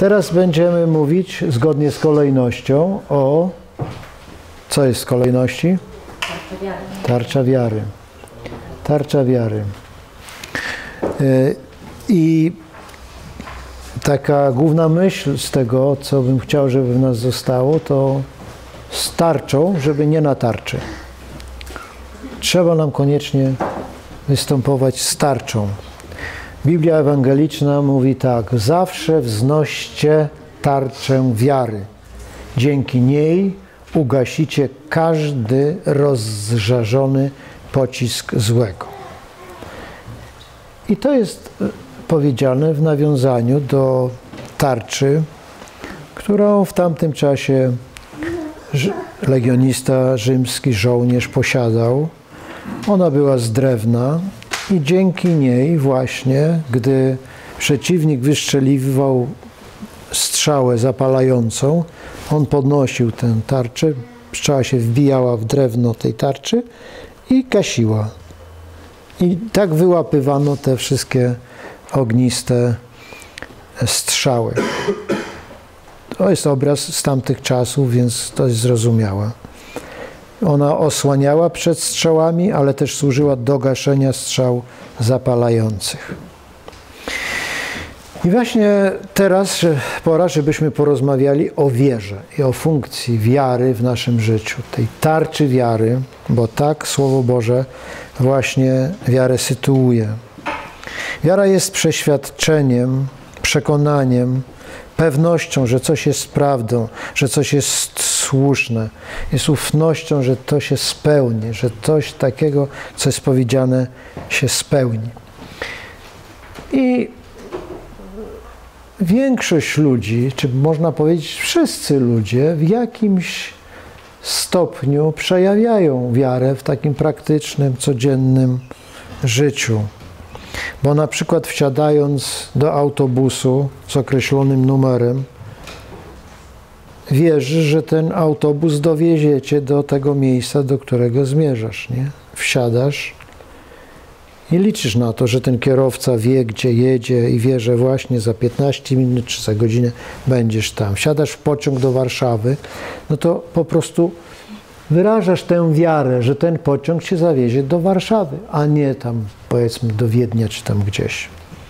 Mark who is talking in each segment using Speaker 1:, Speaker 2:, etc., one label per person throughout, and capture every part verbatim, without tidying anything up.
Speaker 1: Teraz będziemy mówić zgodnie z kolejnością o... Co jest w kolejności?
Speaker 2: Tarcza wiary.
Speaker 1: Tarcza wiary. Tarcza wiary. I taka główna myśl z tego, co bym chciał, żeby w nas zostało, to z tarczą, żeby nie na tarczy. Trzeba nam koniecznie występować z tarczą. Biblia ewangeliczna mówi tak: zawsze wznoście tarczę wiary. Dzięki niej ugasicie każdy rozżarzony pocisk złego. I to jest powiedziane w nawiązaniu do tarczy, którą w tamtym czasie legionista rzymski, żołnierz posiadał. Ona była z drewna i dzięki niej właśnie, gdy przeciwnik wystrzeliwał strzałę zapalającą, on podnosił tę tarczę, strzała się wbijała w drewno tej tarczy i gasiła. I tak wyłapywano te wszystkie ogniste strzały. To jest obraz z tamtych czasów, więc to jest zrozumiałe. Ona osłaniała przed strzałami, ale też służyła do gaszenia strzał zapalających. I właśnie teraz pora, żebyśmy porozmawiali o wierze i o funkcji wiary w naszym życiu, tej tarczy wiary, bo tak Słowo Boże właśnie wiarę sytuuje. Wiara jest przeświadczeniem, przekonaniem, pewnością, że coś jest prawdą, że coś jest słuszne. Jest ufnością, że to się spełni, że coś takiego, co jest powiedziane, się spełni. I większość ludzi, czy można powiedzieć wszyscy ludzie, w jakimś stopniu przejawiają wiarę w takim praktycznym, codziennym życiu. Bo na przykład wsiadając do autobusu z określonym numerem, wierzysz, że ten autobus dowiezie cię do tego miejsca, do którego zmierzasz, nie? Wsiadasz i liczysz na to, że ten kierowca wie, gdzie jedzie i wie, że właśnie za piętnaście minut czy za godzinę będziesz tam. Wsiadasz w pociąg do Warszawy, no to po prostu wyrażasz tę wiarę, że ten pociąg cię zawiezie do Warszawy, a nie tam, powiedzmy, do Wiednia czy tam gdzieś.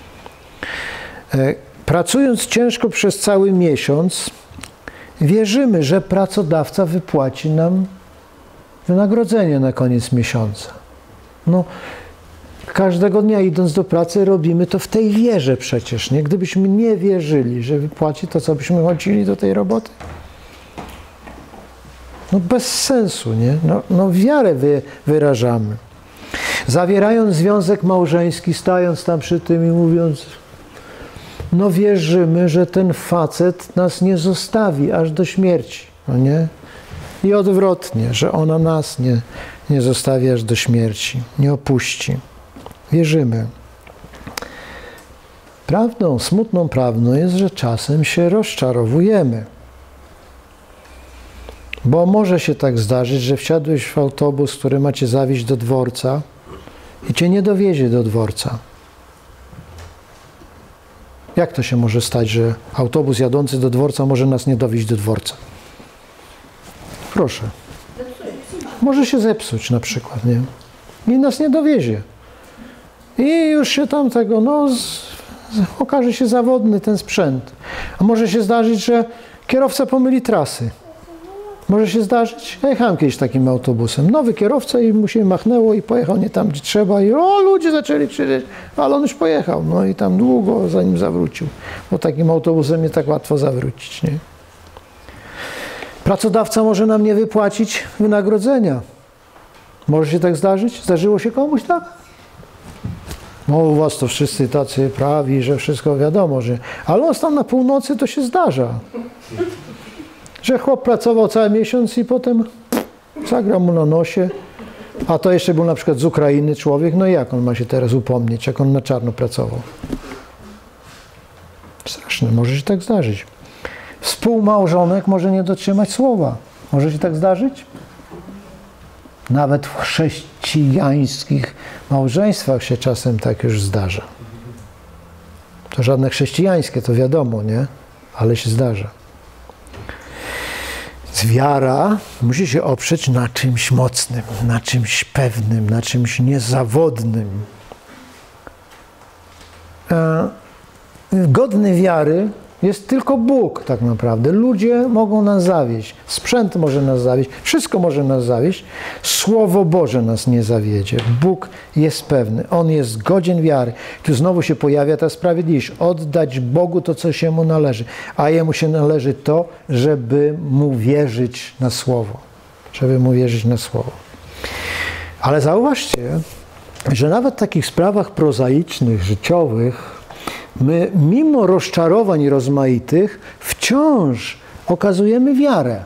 Speaker 1: Pracując ciężko przez cały miesiąc, wierzymy, że pracodawca wypłaci nam wynagrodzenie na koniec miesiąca. No, każdego dnia idąc do pracy robimy to w tej wierze przecież, nie? Gdybyśmy nie wierzyli, że wypłaci, to co byśmy chodzili do tej roboty? No bez sensu, nie? No, no wiarę wy, wyrażamy. Zawierając związek małżeński, stając tam przy tym i mówiąc, no wierzymy, że ten facet nas nie zostawi aż do śmierci, no nie? I odwrotnie, że ona nas nie, nie zostawi aż do śmierci, nie opuści. Wierzymy. Prawdą, smutną prawdą jest, że czasem się rozczarowujemy. Bo może się tak zdarzyć, że wsiadłeś w autobus, który ma cię zawieźć do dworca i cię nie dowiezie do dworca. Jak to się może stać, że autobus jadący do dworca może nas nie dowieźć do dworca? Proszę. Może się zepsuć na przykład, nie? I nas nie dowiezie. I już się tam tego, no, z, z, okaże się zawodny ten sprzęt. A może się zdarzyć, że kierowca pomyli trasy. Może się zdarzyć, ja jechałem kiedyś takim autobusem, nowy kierowca i mu się machnęło i pojechał nie tam, gdzie trzeba i o, ludzie zaczęli krzyczeć, ale on już pojechał, no i tam długo zanim zawrócił, bo takim autobusem nie tak łatwo zawrócić, nie? Pracodawca może nam nie wypłacić wynagrodzenia. Może się tak zdarzyć? Zdarzyło się komuś tak? No u was to wszyscy tacy prawi, że wszystko wiadomo, że... Ale on tam na północy to się zdarza. Że chłop pracował cały miesiąc i potem zagrał mu na nosie, a to jeszcze był na przykład z Ukrainy człowiek, no i jak on ma się teraz upomnieć, jak on na czarno pracował? Straszne, może się tak zdarzyć. Współmałżonek może nie dotrzymać słowa. Może się tak zdarzyć? Nawet w chrześcijańskich małżeństwach się czasem tak już zdarza. To żadne chrześcijańskie, to wiadomo, nie? ale się zdarza. Wiara musi się oprzeć na czymś mocnym, na czymś pewnym, na czymś niezawodnym. Godny wiary jest tylko Bóg tak naprawdę. Ludzie mogą nas zawieść, sprzęt może nas zawieść, wszystko może nas zawieść. Słowo Boże nas nie zawiedzie. Bóg jest pewny, On jest godzien wiary. Tu znowu się pojawia ta sprawiedliwość. Oddać Bogu to, co się Mu należy. A Jemu się należy to, żeby Mu wierzyć na Słowo. Żeby Mu wierzyć na Słowo. Ale zauważcie, że nawet w takich sprawach prozaicznych, życiowych, my mimo rozczarowań rozmaitych wciąż okazujemy wiarę.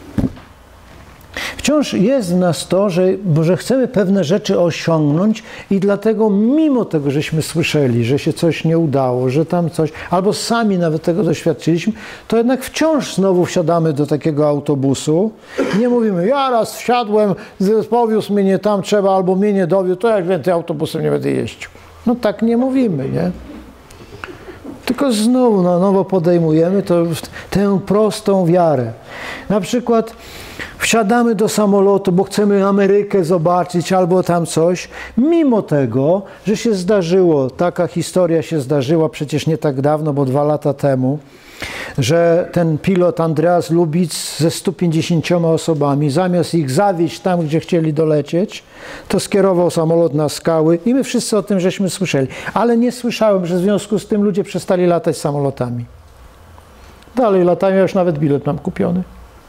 Speaker 1: Wciąż jest w nas to, że, że chcemy pewne rzeczy osiągnąć i dlatego mimo tego, żeśmy słyszeli, że się coś nie udało, że tam coś, albo sami nawet tego doświadczyliśmy, to jednak wciąż znowu wsiadamy do takiego autobusu. Nie mówimy, ja raz wsiadłem, powiózł mnie nie tam trzeba, albo mnie nie dowiózł, to jak więcej autobusem nie będę jeździł. No tak nie mówimy, nie? Tylko znowu na nowo podejmujemy to, tę prostą wiarę. Na przykład wsiadamy do samolotu, bo chcemy Amerykę zobaczyć albo tam coś, mimo tego, że się zdarzyło, taka historia się zdarzyła przecież nie tak dawno, bo dwa lata temu, że ten pilot Andreas Lubitz ze stu pięćdziesięcioma osobami, zamiast ich zawieźć tam, gdzie chcieli dolecieć, to skierował samolot na skały i my wszyscy o tym żeśmy słyszeli. Ale nie słyszałem, że w związku z tym ludzie przestali latać samolotami. Dalej latają, ja już nawet bilet mam kupiony.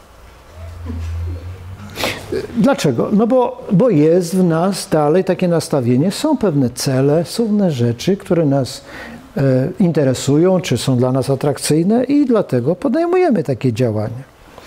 Speaker 1: Dlaczego? No bo, bo jest w nas dalej takie nastawienie, są pewne cele, są pewne rzeczy, które nas e, interesują, czy są dla nas atrakcyjne i dlatego podejmujemy takie działania.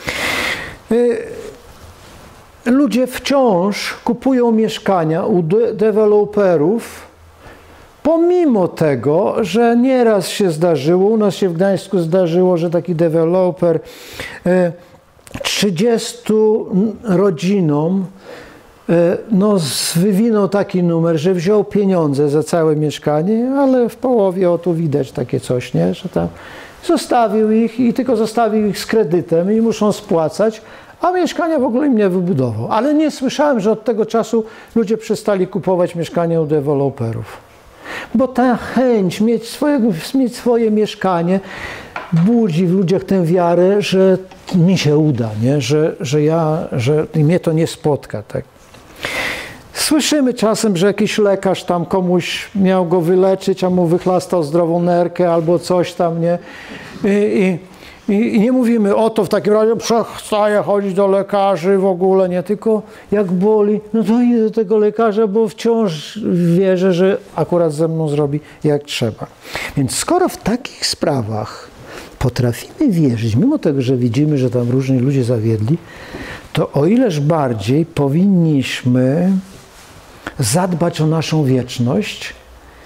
Speaker 1: E, ludzie wciąż kupują mieszkania u de deweloperów, pomimo tego, że nieraz się zdarzyło, u nas się w Gdańsku zdarzyło, że taki deweloper e, trzydziestu rodzinom no, wywinął taki numer, że wziął pieniądze za całe mieszkanie, ale w połowie o tu widać takie coś, nie? Że tam zostawił ich i tylko zostawił ich z kredytem i muszą spłacać, a mieszkania w ogóle im nie wybudował. Ale nie słyszałem, że od tego czasu ludzie przestali kupować mieszkania u deweloperów. Bo ta chęć mieć, swojego, mieć swoje mieszkanie budzi w ludziach tę wiarę, że mi się uda, nie? Że, że, ja, że mnie to nie spotka. Tak? Słyszymy czasem, że jakiś lekarz tam komuś miał go wyleczyć, a mu wychlastał zdrową nerkę albo coś tam, nie? I, i, i nie mówimy, o to w takim razie przestaję chodzić do lekarzy w ogóle, nie? Tylko jak boli, no to idę do tego lekarza, bo wciąż wierzę, że akurat ze mną zrobi jak trzeba. Więc skoro w takich sprawach potrafimy wierzyć, mimo tego, że widzimy, że tam różni ludzie zawiedli, to o ileż bardziej powinniśmy zadbać o naszą wieczność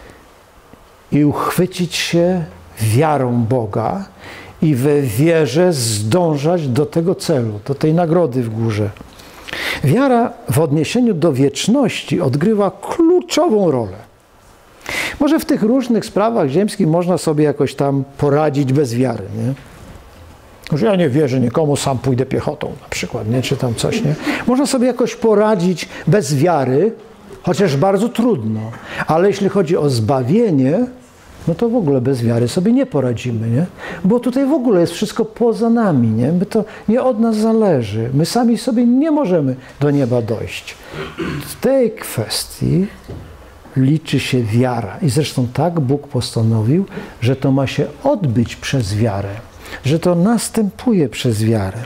Speaker 1: i uchwycić się wiarą Boga i we wierze zdążać do tego celu, do tej nagrody w górze. Wiara w odniesieniu do wieczności odgrywa kluczową rolę. Może w tych różnych sprawach ziemskich można sobie jakoś tam poradzić bez wiary, nie? Że ja nie wierzę nikomu, sam pójdę piechotą na przykład, nie? Czy tam coś, nie? Można sobie jakoś poradzić bez wiary, chociaż bardzo trudno. Ale jeśli chodzi o zbawienie, no to w ogóle bez wiary sobie nie poradzimy, nie? Bo tutaj w ogóle jest wszystko poza nami, nie? My to nie od nas zależy. My sami sobie nie możemy do nieba dojść. W tej kwestii liczy się wiara. I zresztą tak Bóg postanowił, że to ma się odbyć przez wiarę. Że to następuje przez wiarę.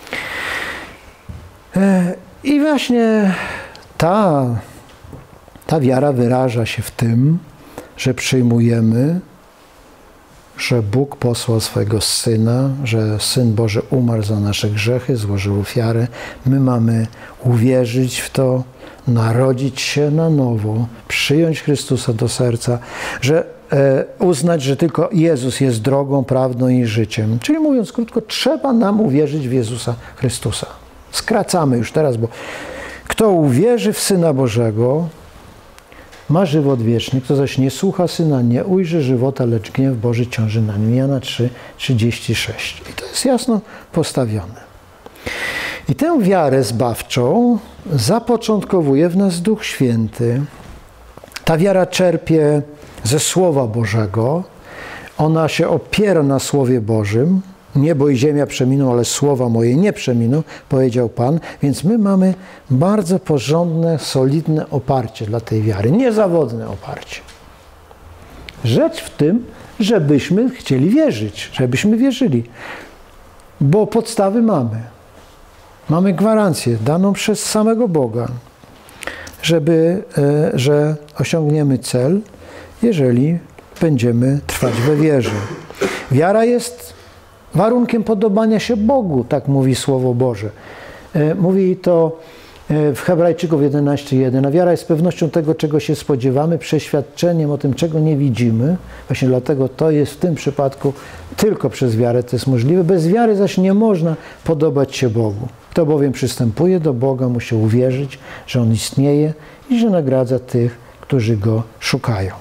Speaker 1: I właśnie ta, ta wiara wyraża się w tym, że przyjmujemy, że Bóg posłał swojego Syna, że Syn Boży umarł za nasze grzechy, złożył ofiarę. My mamy uwierzyć w to, narodzić się na nowo, przyjąć Chrystusa do serca, że e, uznać, że tylko Jezus jest drogą, prawdą i życiem. Czyli mówiąc krótko, trzeba nam uwierzyć w Jezusa Chrystusa. Skracamy już teraz, bo kto uwierzy w Syna Bożego, ma żywot wieczny, kto zaś nie słucha Syna, nie ujrzy żywota, lecz gniew Boży ciąży na nim. Jana trzy, trzydzieści sześć. I to jest jasno postawione. I tę wiarę zbawczą zapoczątkowuje w nas Duch Święty. Ta wiara czerpie ze Słowa Bożego. Ona się opiera na Słowie Bożym. Niebo i ziemia przeminą, ale słowa moje nie przeminą, powiedział Pan. Więc my mamy bardzo porządne, solidne oparcie dla tej wiary. Niezawodne oparcie. Rzecz w tym, żebyśmy chcieli wierzyć, żebyśmy wierzyli. Bo podstawy mamy. Mamy gwarancję daną przez samego Boga, żeby, że osiągniemy cel, jeżeli będziemy trwać we wierze. Wiara jest warunkiem podobania się Bogu, tak mówi Słowo Boże. Mówi to w Hebrajczyków jedenaście jeden. A wiara jest pewnością tego, czego się spodziewamy, przeświadczeniem o tym, czego nie widzimy. Właśnie dlatego to jest w tym przypadku tylko przez wiarę to jest możliwe. Bez wiary zaś nie można podobać się Bogu. Kto bowiem przystępuje do Boga, musi uwierzyć, że On istnieje i że nagradza tych, którzy Go szukają.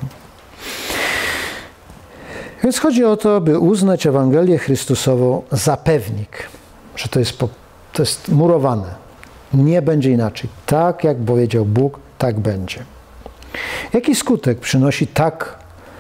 Speaker 1: Więc chodzi o to, by uznać Ewangelię Chrystusową za pewnik, że to jest, to jest murowane. Nie będzie inaczej. Tak jak powiedział Bóg, tak będzie. Jaki skutek przynosi tak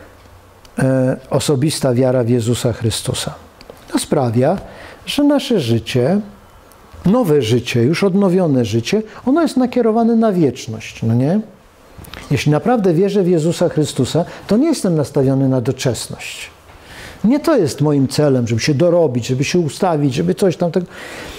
Speaker 1: e, osobista wiara w Jezusa Chrystusa? To sprawia, że nasze życie, nowe życie, już odnowione życie, ono jest nakierowane na wieczność, no nie? Jeśli naprawdę wierzę w Jezusa Chrystusa, to nie jestem nastawiony na doczesność. Nie to jest moim celem, żeby się dorobić, żeby się ustawić, żeby coś tam tak...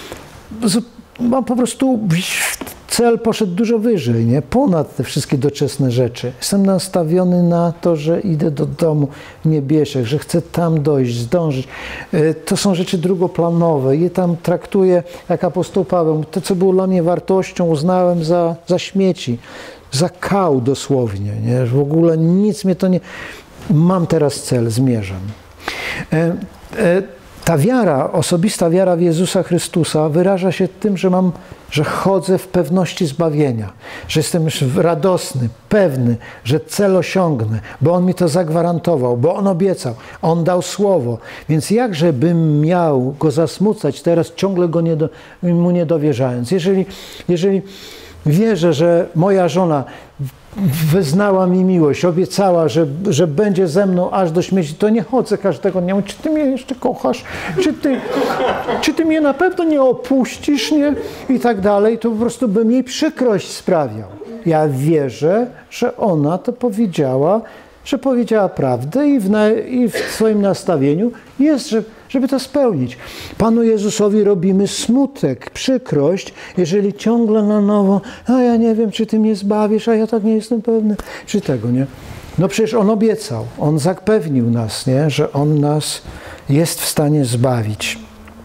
Speaker 1: Mam po prostu cel poszedł dużo wyżej, nie? Ponad te wszystkie doczesne rzeczy. Jestem nastawiony na to, że idę do domu niebieskich, że chcę tam dojść, zdążyć. To są rzeczy drugoplanowe. Je tam traktuję, jak apostoł Paweł. To, co było dla mnie wartością, uznałem za, za śmieci, za kał dosłownie. Nie? W ogóle nic mnie to nie... Mam teraz cel, zmierzam. E, e, Ta wiara, osobista wiara w Jezusa Chrystusa wyraża się tym, że mam, że chodzę w pewności zbawienia, że jestem już radosny, pewny, że cel osiągnę, bo On mi to zagwarantował, bo On obiecał, On dał słowo. Więc jakże bym miał Go zasmucać teraz, ciągle go nie do, Mu nie dowierzając. Jeżeli, jeżeli wierzę, że moja żona wyznała mi miłość, obiecała, że, że będzie ze mną aż do śmierci, to nie chodzę każdego dnia. Mówię, czy ty mnie jeszcze kochasz? Czy ty, czy ty mnie na pewno nie opuścisz? Nie? I tak dalej. To po prostu bym jej przykrość sprawiał. Ja wierzę, że ona to powiedziała, że powiedziała prawdę i w, na, i w swoim nastawieniu jest, że, żeby to spełnić. Panu Jezusowi robimy smutek, przykrość, jeżeli ciągle na nowo, a ja nie wiem, czy Ty mnie zbawisz, a ja tak nie jestem pewny, czy tego, nie? No przecież On obiecał, On zapewnił nas, nie? Że On nas jest w stanie zbawić.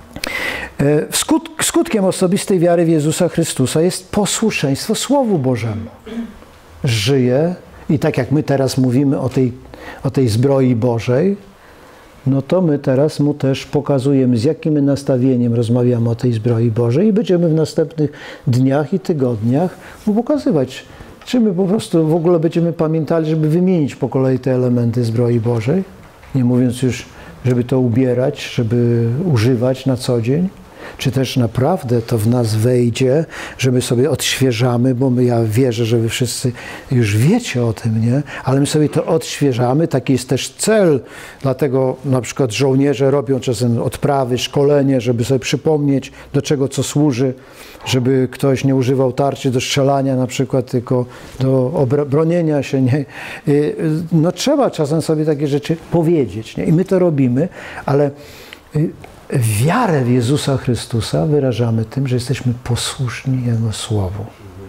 Speaker 1: Skut, skutkiem osobistej wiary w Jezusa Chrystusa jest posłuszeństwo Słowu Bożemu. Żyje i tak jak my teraz mówimy o tej, o tej zbroi Bożej, no to my teraz Mu też pokazujemy, z jakim nastawieniem rozmawiamy o tej zbroi Bożej i będziemy w następnych dniach i tygodniach Mu pokazywać, czy my po prostu w ogóle będziemy pamiętali, żeby wymienić po kolei te elementy zbroi Bożej, nie mówiąc już, żeby to ubierać, żeby używać na co dzień. Czy też naprawdę to w nas wejdzie, że my sobie odświeżamy, bo my, ja wierzę, że wy wszyscy już wiecie o tym, nie? Ale my sobie to odświeżamy, taki jest też cel, dlatego na przykład żołnierze robią czasem odprawy, szkolenie, żeby sobie przypomnieć, do czego co służy, żeby ktoś nie używał tarczy do strzelania na przykład, tylko do bronienia się, nie? No trzeba czasem sobie takie rzeczy powiedzieć, nie? I my to robimy, ale wiarę w Jezusa Chrystusa wyrażamy tym, że jesteśmy posłuszni Jego Słowu.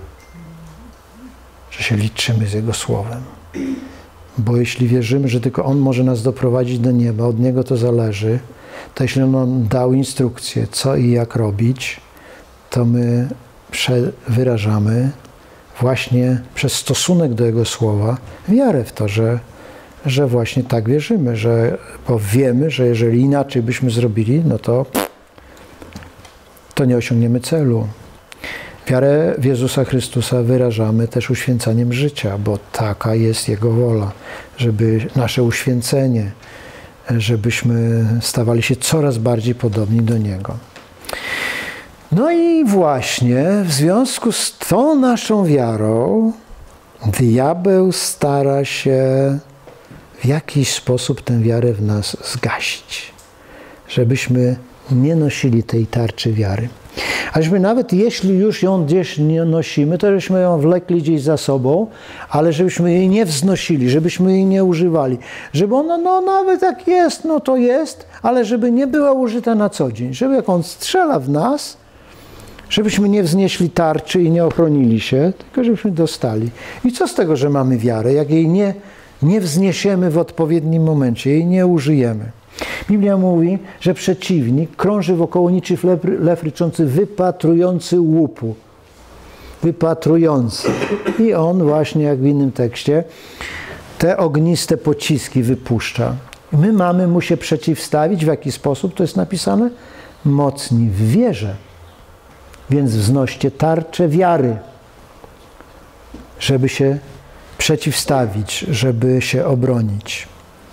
Speaker 1: Że się liczymy z Jego Słowem. Bo jeśli wierzymy, że tylko On może nas doprowadzić do nieba, od Niego to zależy, to jeśli On nam dał instrukcję, co i jak robić, to my wyrażamy właśnie przez stosunek do Jego Słowa wiarę w to, że że właśnie tak wierzymy, że, bo wiemy, że jeżeli inaczej byśmy zrobili, no to, to nie osiągniemy celu. Wiarę w Jezusa Chrystusa wyrażamy też uświęcaniem życia, bo taka jest Jego wola, żeby nasze uświęcenie, żebyśmy stawali się coraz bardziej podobni do Niego. No i właśnie w związku z tą naszą wiarą diabeł stara się w jakiś sposób tę wiarę w nas zgasić, żebyśmy nie nosili tej tarczy wiary. Ażby nawet jeśli już ją gdzieś nie nosimy, to żebyśmy ją wlekli gdzieś za sobą, ale żebyśmy jej nie wznosili, żebyśmy jej nie używali. Żeby ona, no nawet jak jest, no to jest, ale żeby nie była użyta na co dzień. Żeby jak on strzela w nas, żebyśmy nie wznieśli tarczy i nie ochronili się, tylko żebyśmy dostali. I co z tego, że mamy wiarę, jak jej nie, nie wzniesiemy w odpowiednim momencie, jej nie użyjemy. Biblia mówi, że przeciwnik krąży wokoło niczym lew, lew ryczący, wypatrujący łupu. Wypatrujący. I on właśnie, jak w innym tekście, te ogniste pociski wypuszcza. My mamy mu się przeciwstawić. W jaki sposób to jest napisane? Mocni w wierze. Więc wznoście tarczę wiary, żeby się przeciwstawić, żeby się obronić.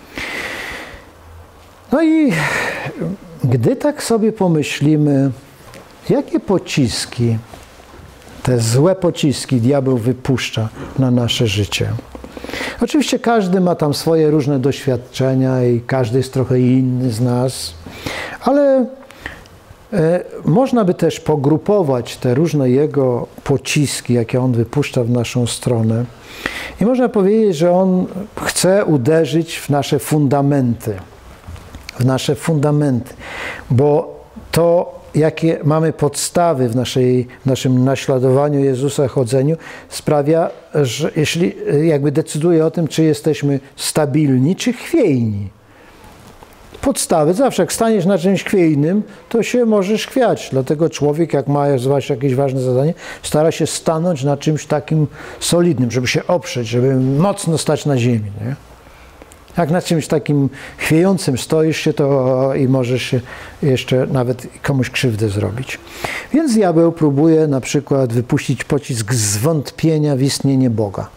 Speaker 1: No i gdy tak sobie pomyślimy, jakie pociski, te złe pociski diabeł wypuszcza na nasze życie. Oczywiście każdy ma tam swoje różne doświadczenia i każdy jest trochę inny z nas, ale e, można by też pogrupować te różne jego pociski, jakie on wypuszcza w naszą stronę. I można powiedzieć, że on chce uderzyć w nasze fundamenty. w nasze fundamenty, bo to, jakie mamy podstawy w, naszej, w naszym naśladowaniu Jezusa, chodzeniu, sprawia, że jeśli jakby decyduje o tym, czy jesteśmy stabilni, czy chwiejni. Podstawy, zawsze jak staniesz na czymś chwiejnym, to się możesz chwiać. Dlatego człowiek, jak ma zwłaszcza jakieś ważne zadanie, stara się stanąć na czymś takim solidnym, żeby się oprzeć, żeby mocno stać na ziemi, nie? Jak na czymś takim chwiejącym stoisz się, to i możesz się jeszcze nawet komuś krzywdę zrobić. Więc diabeł próbuje na przykład wypuścić pocisk zwątpienia w istnienie Boga.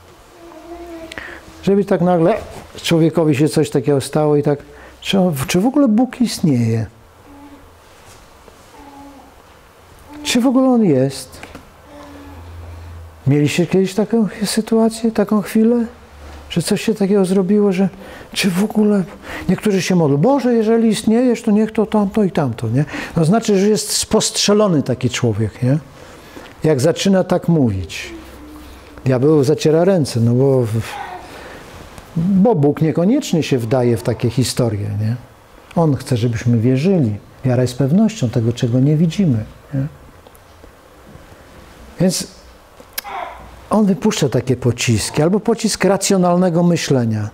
Speaker 1: Żeby tak nagle człowiekowi się coś takiego stało i tak, czy, czy w ogóle Bóg istnieje? Czy w ogóle On jest? Mieliście kiedyś taką sytuację, taką chwilę? Że coś się takiego zrobiło, że czy w ogóle niektórzy się modlą, Boże, jeżeli istniejesz, to niech to tamto i tamto, nie? To znaczy, że jest spostrzelony taki człowiek, nie? Jak zaczyna tak mówić. Diabeł zaciera ręce, no bo, bo Bóg niekoniecznie się wdaje w takie historie, nie? On chce, żebyśmy wierzyli. Wiara jest pewnością tego, czego nie widzimy, nie? Więc on wypuszcza takie pociski, albo pocisk racjonalnego myślenia.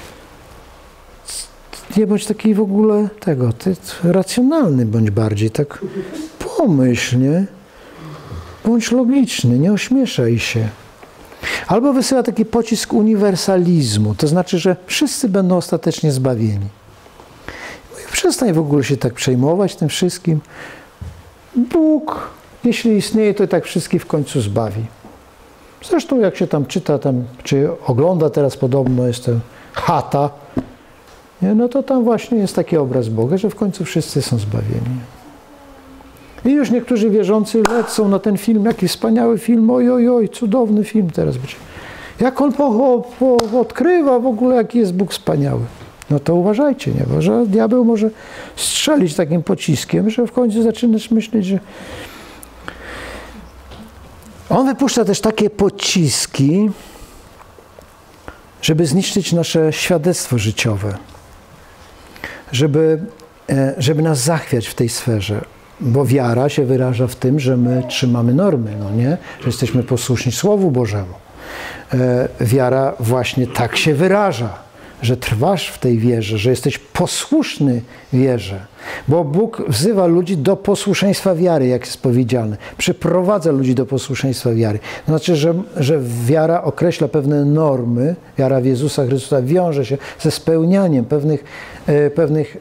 Speaker 1: Nie bądź taki w ogóle tego, ty racjonalny bądź bardziej, tak pomyśl, nie? Bądź logiczny, nie ośmieszaj się. Albo wysyła taki pocisk uniwersalizmu, to znaczy, że wszyscy będą ostatecznie zbawieni. Przestań w ogóle się tak przejmować tym wszystkim. Bóg, jeśli istnieje, to i tak wszystkich w końcu zbawi. Zresztą jak się tam czyta, tam, czy ogląda teraz podobno, jest to chata, nie? No to tam właśnie jest taki obraz Boga, że w końcu wszyscy są zbawieni. I już niektórzy wierzący lecą na ten film, jaki wspaniały film, oj, oj, oj, cudowny film teraz będzie. Jak on po, po, odkrywa w ogóle, jaki jest Bóg wspaniały. No to uważajcie, nie? Bo że diabeł może strzelić takim pociskiem, że w końcu zaczynasz myśleć, że on wypuszcza też takie pociski, żeby zniszczyć nasze świadectwo życiowe, żeby, żeby nas zachwiać w tej sferze, bo wiara się wyraża w tym, że my trzymamy normy, no nie? Że jesteśmy posłuszni Słowu Bożemu. Wiara właśnie tak się wyraża, że trwasz w tej wierze, że jesteś posłuszny wierze. Bo Bóg wzywa ludzi do posłuszeństwa wiary, jak jest powiedziane. Przyprowadza ludzi do posłuszeństwa wiary. To znaczy, że, że wiara określa pewne normy, wiara w Jezusa Chrystusa wiąże się ze spełnianiem pewnych, e, pewnych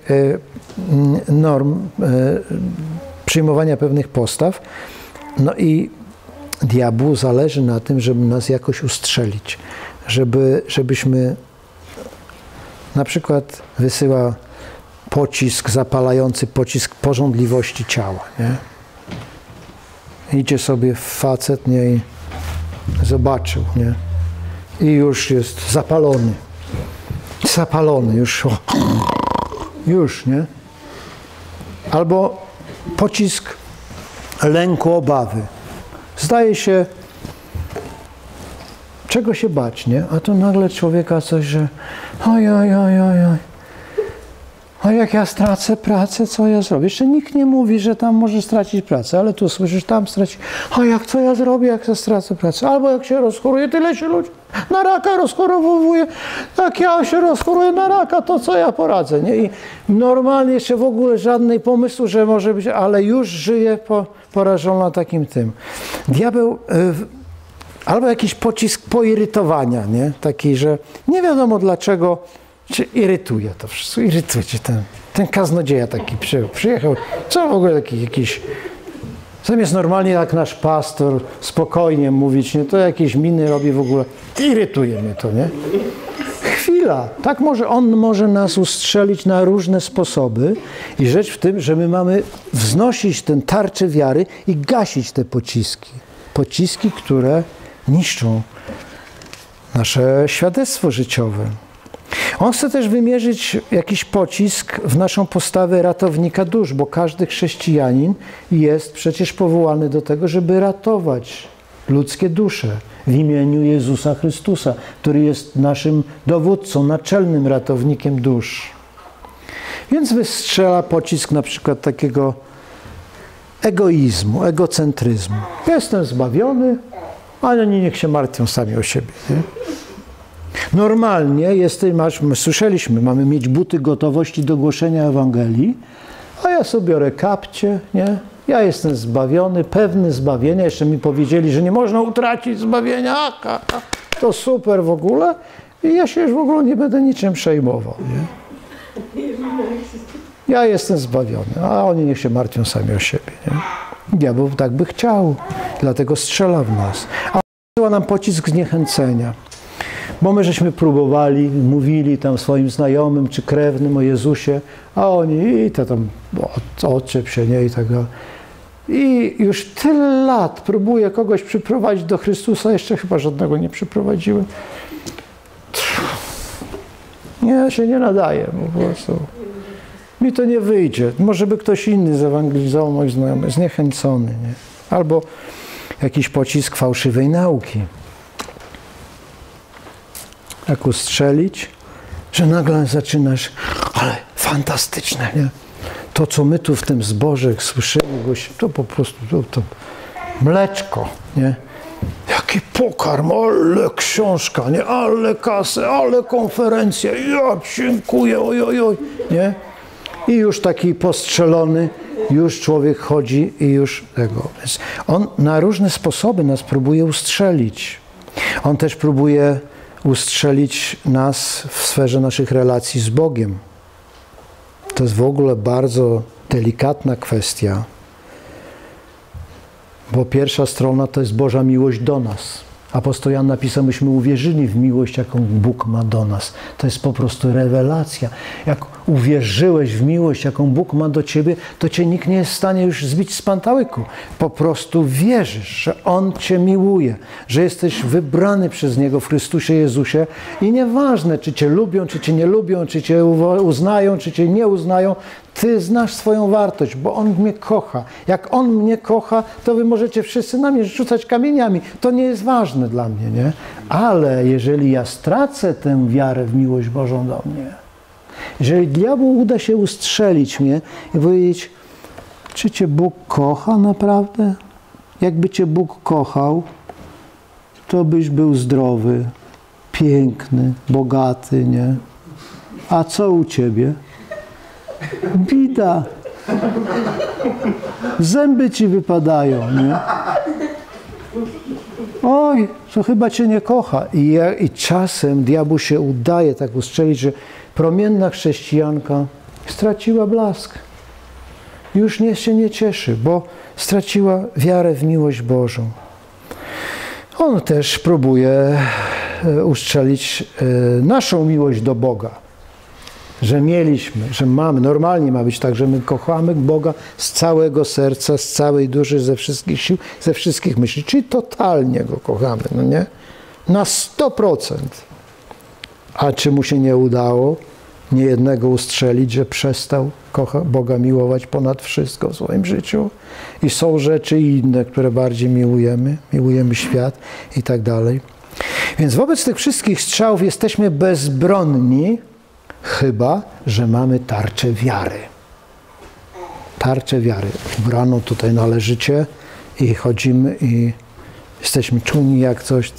Speaker 1: e, norm, e, przyjmowania pewnych postaw. No i diabłu zależy na tym, żeby nas jakoś ustrzelić, żeby, żebyśmy na przykład wysyła pocisk, zapalający pocisk pożądliwości ciała, nie? Idzie sobie facet, nie, i zobaczył, nie? I już jest zapalony. Zapalony, już, o, już, nie? Albo pocisk lęku, obawy. Zdaje się, czego się bać, nie? A tu nagle człowieka coś, że oj, oj, oj, oj, oj. A jak ja stracę pracę, co ja zrobię? Jeszcze nikt nie mówi, że tam może stracić pracę, ale tu słyszysz, tam stracić. A jak, co ja zrobię, jak ja stracę pracę? Albo jak się rozchoruje, tyle się ludzi na raka rozchorowuje. Jak ja się rozchoruję na raka, to co ja poradzę, nie? I normalnie jeszcze w ogóle żadnej pomysłu, że może być, ale już żyje po, porażona takim tym. Diabeł, y, albo jakiś pocisk poirytowania, nie? Taki, że nie wiadomo dlaczego cię irytuje to wszystko, irytuje cię ten, ten kaznodzieja taki przy, przyjechał, co w ogóle taki jakiś, zamiast normalnie jak nasz pastor spokojnie mówić, nie, to jakieś miny robi w ogóle, irytuje mnie to, nie? Chwila, tak może on może nas ustrzelić na różne sposoby i rzecz w tym, że my mamy wznosić tę tarczę wiary i gasić te pociski, pociski, które niszczą nasze świadectwo życiowe. On chce też wymierzyć jakiś pocisk w naszą postawę ratownika dusz, bo każdy chrześcijanin jest przecież powołany do tego, żeby ratować ludzkie dusze w imieniu Jezusa Chrystusa, który jest naszym dowódcą, naczelnym ratownikiem dusz. Więc wystrzela pocisk na przykład takiego egoizmu, egocentryzmu. Jestem zbawiony, ale oni niech się martwią sami o siebie, nie? Normalnie jesteś, masz, my słyszeliśmy, mamy mieć buty gotowości do głoszenia Ewangelii, a ja sobie biorę kapcie, nie? Ja jestem zbawiony, pewny zbawienia. Jeszcze mi powiedzieli, że nie można utracić zbawienia. Aka, to super w ogóle. I ja się już w ogóle nie będę niczym przejmował, nie? Ja jestem zbawiony, a oni niech się martwią sami o siebie, nie? Diabeł tak by chciał, dlatego strzela w nas. A wysyła nam pocisk zniechęcenia. Bo my żeśmy próbowali, mówili tam swoim znajomym czy krewnym o Jezusie, a oni i to tam odczep się, nie, i tak dalej. I już tyle lat próbuję kogoś przyprowadzić do Chrystusa, jeszcze chyba żadnego nie przyprowadziłem. Nie, się nie nadaje, po prostu. Mi to nie wyjdzie. Może by ktoś inny zewangelizował moich znajomych, zniechęcony, nie? Albo jakiś pocisk fałszywej nauki. Jak ustrzelić, że nagle zaczynasz, ale fantastyczne, nie? To, co my tu w tym zborze słyszymy, to po prostu to, to mleczko, nie? Jaki pokarm, ale książka, nie? Ale kasę, ale konferencja, ja dziękuję, oj, oj, oj, nie? I już taki postrzelony, już człowiek chodzi i już tego. On na różne sposoby nas próbuje ustrzelić. On też próbuje ustrzelić nas w sferze naszych relacji z Bogiem. To jest w ogóle bardzo delikatna kwestia, bo pierwsza strona to jest Boża miłość do nas. Apostoł Jan napisał, myśmy uwierzyli w miłość, jaką Bóg ma do nas. To jest po prostu rewelacja. Jak uwierzyłeś w miłość, jaką Bóg ma do ciebie, to cię nikt nie jest w stanie już zbić z pantałyku. Po prostu wierzysz, że On cię miłuje, że jesteś wybrany przez Niego w Chrystusie Jezusie i nieważne, czy cię lubią, czy cię nie lubią, czy cię uznają, czy cię nie uznają, ty znasz swoją wartość, bo On mnie kocha. Jak On mnie kocha, to wy możecie wszyscy na mnie rzucać kamieniami. To nie jest ważne dla mnie, nie? Ale jeżeli ja stracę tę wiarę w miłość Bożą do mnie, jeżeli diabłu uda się ustrzelić mnie i powiedzieć, czy cię Bóg kocha naprawdę? Jakby cię Bóg kochał, to byś był zdrowy, piękny, bogaty, nie? A co u ciebie? Bida. Zęby ci wypadają, nie? Oj, to chyba cię nie kocha. I, ja, i czasem diabłu się udaje tak ustrzelić, że promienna chrześcijanka straciła blask. Już nie, się nie cieszy, bo straciła wiarę w miłość Bożą. on też próbuje ustrzelić naszą miłość do Boga. Że mieliśmy, że mamy, normalnie ma być tak, że my kochamy Boga z całego serca, z całej duszy, ze wszystkich sił, ze wszystkich myśli. Czyli totalnie Go kochamy, no nie? Na sto procent. A czy mu się nie udało niejednego ustrzelić, że przestał kocha, Boga miłować ponad wszystko w swoim życiu? I są rzeczy inne, które bardziej miłujemy, miłujemy świat i tak dalej. Więc wobec tych wszystkich strzałów jesteśmy bezbronni, chyba że mamy tarczę wiary. Tarczę wiary. Ubraną tutaj należycie i chodzimy i jesteśmy czujni jak coś,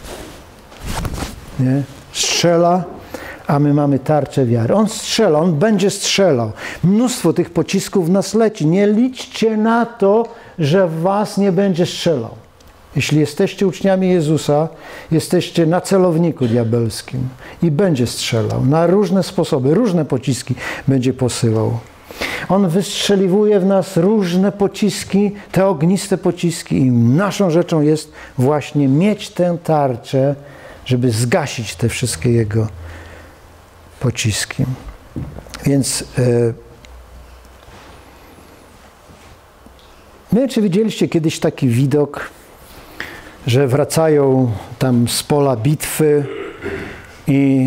Speaker 1: nie? Strzela, a my mamy tarczę wiary. On strzela, on będzie strzelał. Mnóstwo tych pocisków w nas leci. Nie liczcie na to, że w was nie będzie strzelał. Jeśli jesteście uczniami Jezusa, jesteście na celowniku diabelskim i będzie strzelał. Na różne sposoby, różne pociski będzie posyłał. On wystrzeliwuje w nas różne pociski, te ogniste pociski i naszą rzeczą jest właśnie mieć tę tarczę, żeby zgasić te wszystkie jego pociski. Więc yy, nie wiem, czy widzieliście kiedyś taki widok, że wracają tam z pola bitwy i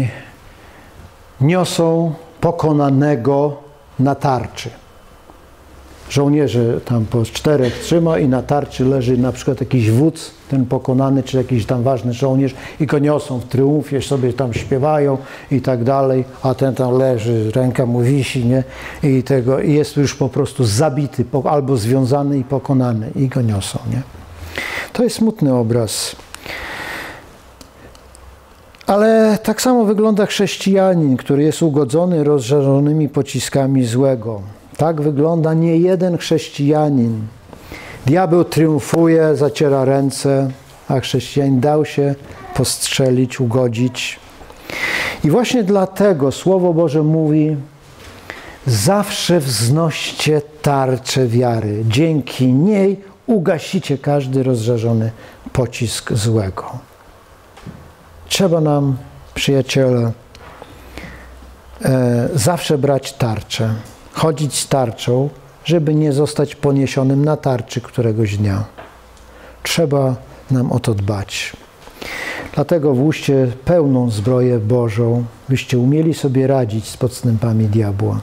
Speaker 1: niosą pokonanego na tarczy. Żołnierze tam po czterech trzyma i na tarczy leży na przykład jakiś wódz, ten pokonany, czy jakiś tam ważny żołnierz i go niosą w triumfie, sobie tam śpiewają i tak dalej, a ten tam leży, ręka mu wisi, nie? I, tego, i jest już po prostu zabity, albo związany i pokonany i go niosą, nie? To jest smutny obraz. Ale tak samo wygląda chrześcijanin, który jest ugodzony rozżarzonymi pociskami złego. Tak wygląda niejeden chrześcijanin. Diabeł triumfuje, zaciera ręce, a chrześcijanin dał się postrzelić, ugodzić. I właśnie dlatego Słowo Boże mówi: zawsze wznoście tarczę wiary. Dzięki niej ugasicie każdy rozżarzony pocisk złego. Trzeba nam, przyjaciele, e, zawsze brać tarczę, chodzić z tarczą, żeby nie zostać poniesionym na tarczy któregoś dnia. Trzeba nam o to dbać. Dlatego włóżcie pełną zbroję Bożą, byście umieli sobie radzić z podstępami diabła.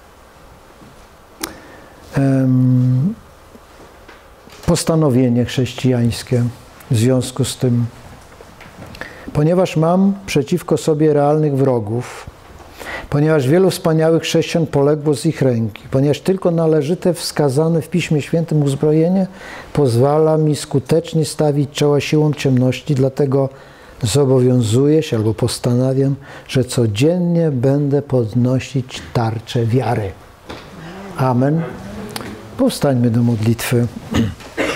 Speaker 1: Um, postanowienie chrześcijańskie w związku z tym. Ponieważ mam przeciwko sobie realnych wrogów, ponieważ wielu wspaniałych chrześcijan poległo z ich ręki, ponieważ tylko należyte wskazane w Piśmie Świętym uzbrojenie pozwala mi skutecznie stawić czoła siłom ciemności, dlatego zobowiązuję się albo postanawiam, że codziennie będę podnosić tarczę wiary. Amen. Powstańmy do modlitwy.